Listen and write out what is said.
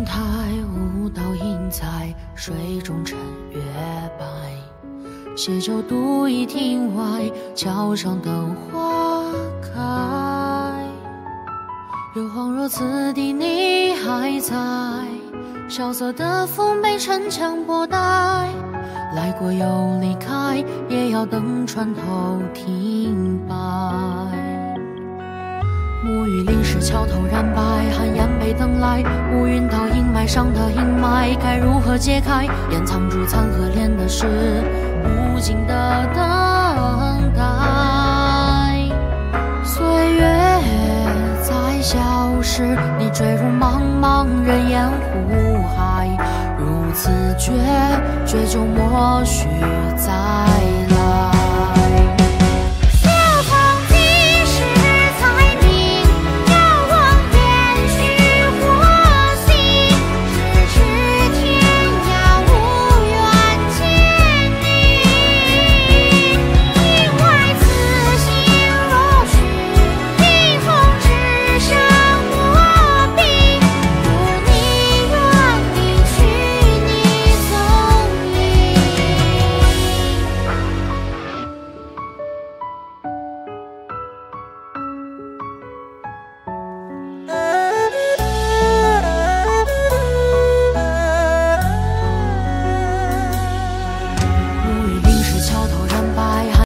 台，舞蹈映在水中趁月白。携酒独倚亭外，桥上灯花开。又恍若此地你还在，萧瑟的风被城墙拨带。来过又离开，也要等船头停摆。暮雨淋湿桥头染白，寒烟被等来。乌云倒阴霾上的阴霾，该如何解开？掩藏住残荷恋的是无尽的等待。岁月在消逝，你坠入茫茫人烟湖海。如此决绝就莫须再